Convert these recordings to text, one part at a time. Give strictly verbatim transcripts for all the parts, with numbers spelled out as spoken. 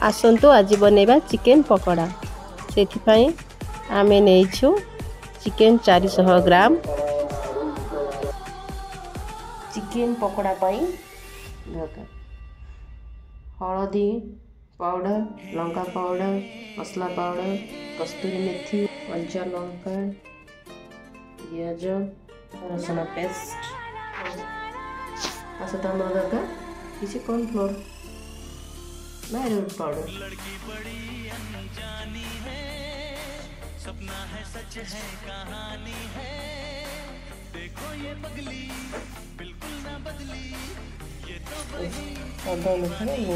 आसंतु आज बनैबा चिकेन पकोड़ा। सेथिपाई आमे नेइछु चिकेन चार सौ ग्राम। चिकेन पकोड़ा पाई दरकार हळदी पाउडर, लंका पाउडर, मसला पाउडर, कस्तूरी मेथी, कंचा लंका, पियाज, रसुण पेस्ट, आसत हमर दरकार किसी कॉर्नफ्लोर मैरोन पाउडर। लड़की बड़ी अनजानी है, सपना है सच है कहानी है, देखो ये पगली बिल्कुल ना बदली, ये तो वही अदरक लहसुन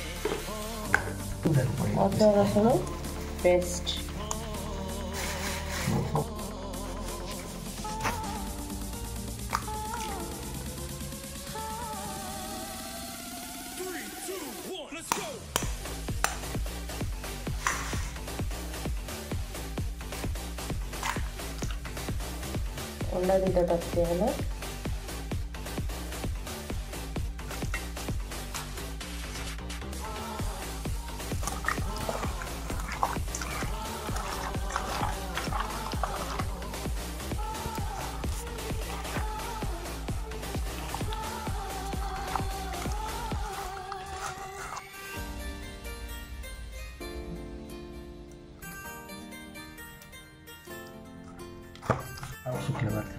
अदरक लहसुन पेस्ट। अंडा दुटा टपके है शुक्ला बात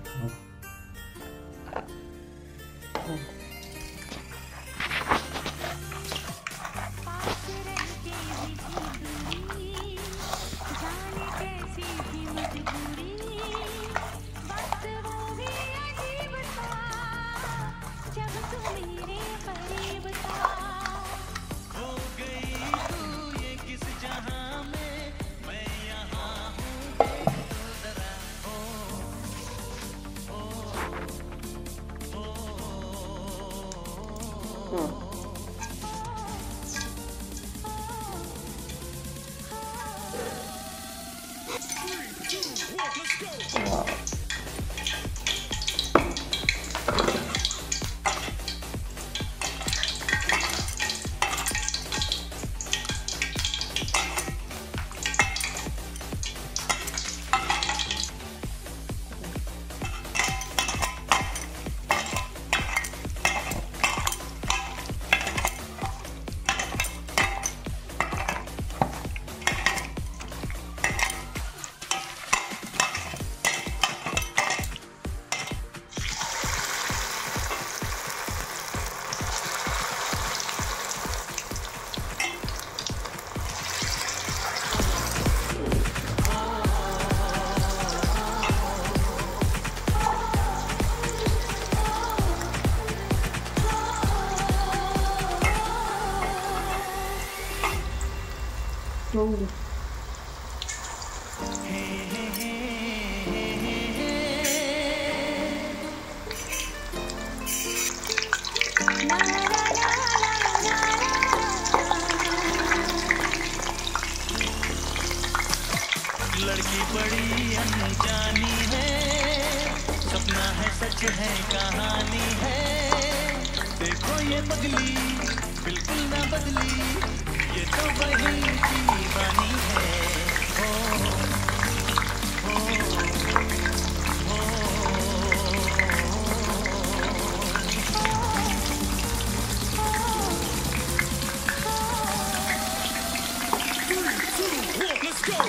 होंगे। लड़की बड़ी अनजानी है, सपना है सच है कहानी है, देखो ये पगली बिल्कुल ना बदली, ये तो वही दीवानी है। हो हो हो three, two, one, let's go.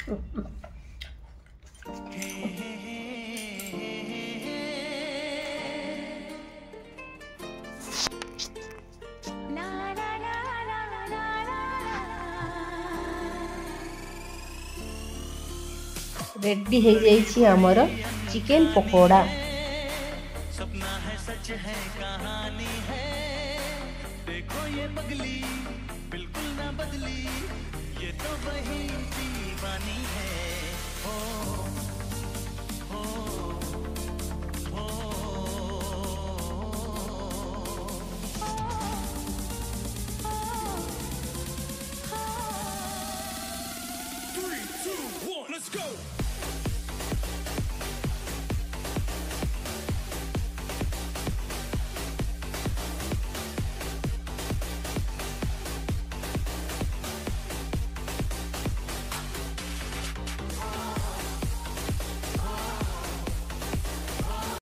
Ready हो जाइए आमर चिकेन पकोड़ा। सपना है सच है कहानी है, देखो ये पगली बिल्कुल ना बदली।